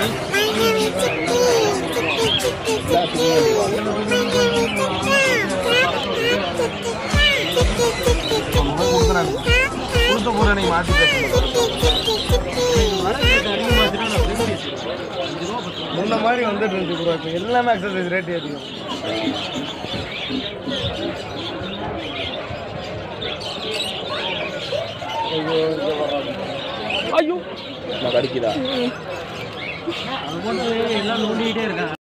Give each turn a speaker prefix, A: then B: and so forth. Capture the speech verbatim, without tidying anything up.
A: முன்ன மாதிரி வந்துட்டு இருந்துச்சு ப்ரோ. இப்போ எல்லாமே எக்ஸசைஸ் ரேட் ஏற்றிக்கும். ஐயோ நான் கடிக்குதா எல்லாம் நோண்டிக்கிட்டே இருக்கேன்.